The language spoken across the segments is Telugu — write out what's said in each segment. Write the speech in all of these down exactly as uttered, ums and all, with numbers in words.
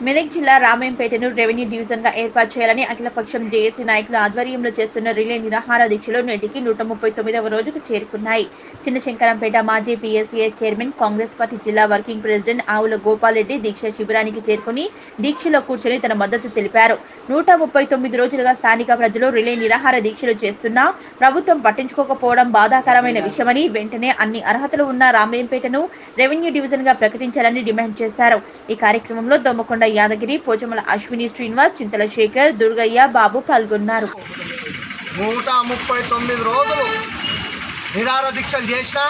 మెదక్ జిల్లా రామాయంపేటను రెవెన్యూ డివిజన్ గా ఏర్పాటు చేయాలని అఖిలపక్షం జేఏసీ నాయకుల ఆధ్వర్యంలో చేస్తున్న రిలే నిరాహార దీక్షలు నేటికి నూట ముప్పై తొమ్మిదవ రోజుకు చేరుకున్నాయి. చిన్నశంకరంపేట మాజీ పీఎస్సీఎస్ చైర్మన్, కాంగ్రెస్ పార్టీ జిల్లా వర్కింగ్ ప్రెసిడెంట్ ఆవుల గోపాల్ రెడ్డి దీక్ష శిబిరానికి చేరుకుని దీక్షలో కూర్చొని తన మద్దతు తెలిపారు. నూట ముప్పై తొమ్మిది రోజులుగా స్థానిక ప్రజలు రిలే నిరాహార దీక్షలు చేస్తున్నా ప్రభుత్వం పట్టించుకోకపోవడం బాధాకరమైన విషయమని, వెంటనే అన్ని అర్హతలు ఉన్న రామాయంపేటను రెవెన్యూ డివిజన్ గా ప్రకటించాలని డిమాండ్ చేశారు. ఈ కార్యక్రమంలో దొమ్మకొండ యాదగిరి, పోచమల అశ్విని శ్రీనివాస్, చింతల శేఖర్, దుర్గయ్య, బాబు పాల్గొన్నారు. నూట ముప్పై తొమ్మిది రోజులు నిరాహార దీక్షలు చేసినా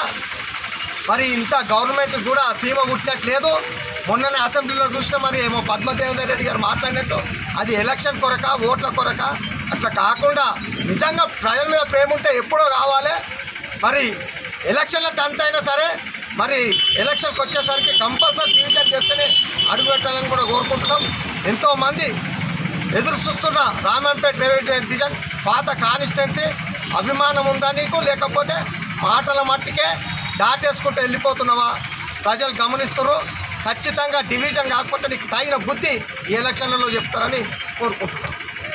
మరి ఇంత గవర్నమెంట్ కూడా సీమ కుట్టినట్లేదు. మొన్ననే అసెంబ్లీలో చూసినా మరి ఏమో పద్మదేవేందర్ రెడ్డి గారు మాట్లాడినట్టు అది ఎలక్షన్ కొరక, ఓట్ల కొరక అట్లా కాకుండా నిజంగా ప్రజల మీద ప్రేమ ఉంటే ఎప్పుడో కావాలి. మరి ఎలక్షన్ల టెన్త్ అయినా సరే మరి ఎలక్షన్కి వచ్చేసరికి కంపల్సరీ డివిజన్ చేస్తేనే అడుగు పెట్టాలని కూడా కోరుకుంటున్నాం. ఎంతోమంది ఎదురు చూస్తున్న రామాయంపేట రెవెన్యూ డివిజన్ పాత కాన్స్టిట్యున్సీ అభిమానం ఉందా నీకు, లేకపోతే మాటల మట్టికే దాటేసుకుంటూ వెళ్ళిపోతున్నావా? ప్రజలు గమనిస్తున్నారు. ఖచ్చితంగా డివిజన్ కాకపోతే నీకు తగిన బుద్ధి ఈ ఎలక్షన్లలో చెప్తారని కోరుకుంటున్నాం.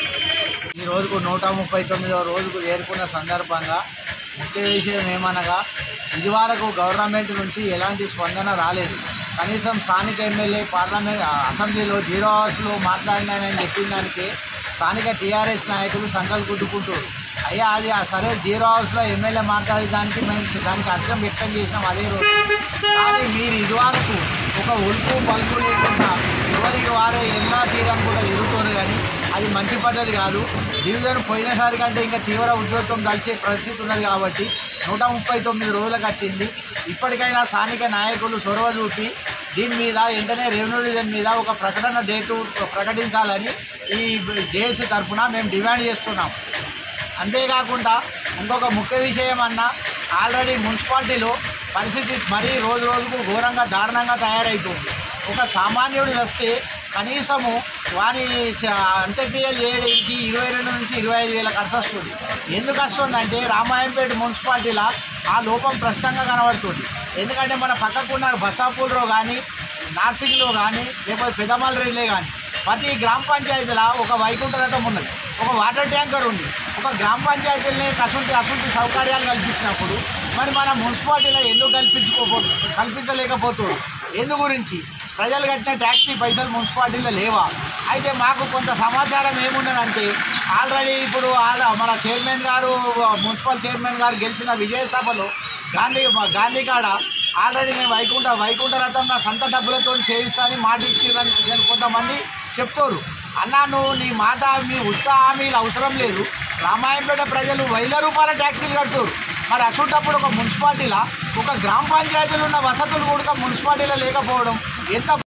ఈ రోజుకు నూట ముప్పై తొమ్మిదవ రోజుకు చేరుకున్న సందర్భంగా ముఖ్య విషయం ఏమనగా ఇదివరకు గవర్నమెంట్ నుంచి ఎలాంటి స్పందన రాలేదు. కనీసం స్థానిక ఎమ్మెల్యే పార్లమెంట్ అసెంబ్లీలో జీరో అవర్స్లో మాట్లాడినానని చెప్పిన దానికి స్థానిక టీఆర్ఎస్ నాయకులు సంకల్ గుద్దుకుంటారు. అయ్యా అది సరే జీరో అవర్స్లో ఎమ్మెల్యే మాట్లాడే దానికి మేము దానికి హర్షం వ్యక్తం చేసినాం అదే రోజు. కానీ మీరు ఇదివరకు ఒక ఉల్పు పలుపు లేకుండా ఎవరికి వారే ఎన్నో తీరం కూడా ఎదుగుతారు. కానీ అది మంచి పద్ధతి కాదు. డివిజన్ పోయినసారి కంటే ఇంకా తీవ్ర ఉద్యోగం కలిసే పరిస్థితి ఉన్నది కాబట్టి నూట ముప్పై తొమ్మిది రోజులకు వచ్చింది. ఇప్పటికైనా స్థానిక నాయకులు చొరవ చూపి దీని మీద వెంటనే రెవెన్యూ డివిజన్ మీద ఒక ప్రకటన డేటు ప్రకటించాలని ఈ జేఏసీ తరఫున మేము డిమాండ్ చేస్తున్నాం. అంతేకాకుండా ఇంకొక ముఖ్య విషయం అన్న, ఆల్రెడీ మున్సిపాలిటీలో పరిస్థితి మరీ రోజు రోజుకు ఘోరంగా దారుణంగా తయారైతుంది. ఒక సామాన్యుడు వస్తే కనీసము వారి అంత్యక్రియలు చేయడానికి ఇరవై రెండు నుంచి ఇరవై ఐదు వేల ఖర్చు వస్తుంది. ఎందుకు వస్తుందంటే రామాయంపేట మున్సిపాలిటీలో ఆ లోపం స్పష్టంగా కనబడుతుంది. ఎందుకంటే మన పక్కకున్న బసాపూర్లో కానీ, నార్సింగ్లో కానీ, లేకపోతే పెదమల్రెడ్డిలో కానీ ప్రతి గ్రామ పంచాయతీలో ఒక వైకుంఠ రథం ఉన్నది, ఒక వాటర్ ట్యాంకర్ ఉంది. ఒక గ్రామ పంచాయతీలని అసంటి అసంటి సౌకర్యాలు కల్పించినప్పుడు మరి మన మున్సిపాలిటీలో ఎందుకు కల్పించుకోపో కల్పించలేకపోతారు? ఎందు గురించి ప్రజలు కట్టిన ట్యాక్సీ పైసలు మున్సిపాలిటీలో లేవా? అయితే మాకు కొంత సమాచారం ఏమున్నదంటే ఆల్రెడీ ఇప్పుడు మన చైర్మన్ గారు, మున్సిపల్ చైర్మన్ గారు గెలిచిన విజయ సభలో గాంధీ గాంధీ కాడ ఆల్రెడీ నేను వైకుంఠ వైకుంఠ రథం నా సొంత డబ్బులతో చేయిస్తానని మాట ఇచ్చిరని కొంతమంది చెప్తారు. అన్నా నువ్వు నీ మాట మీ ఉత్సాహ హామీలు అవసరం లేదు. రామాయంపేట ప్రజలు వేల రూపాయల ట్యాక్సీలు కడుతారు. మరి అసలుటప్పుడు ఒక మున్సిపాలిటీలో ఒక గ్రామ పంచాయతీలో ఉన్న వసతులు కూడా మున్సిపాలిటీలో లేకపోవడం ఎంత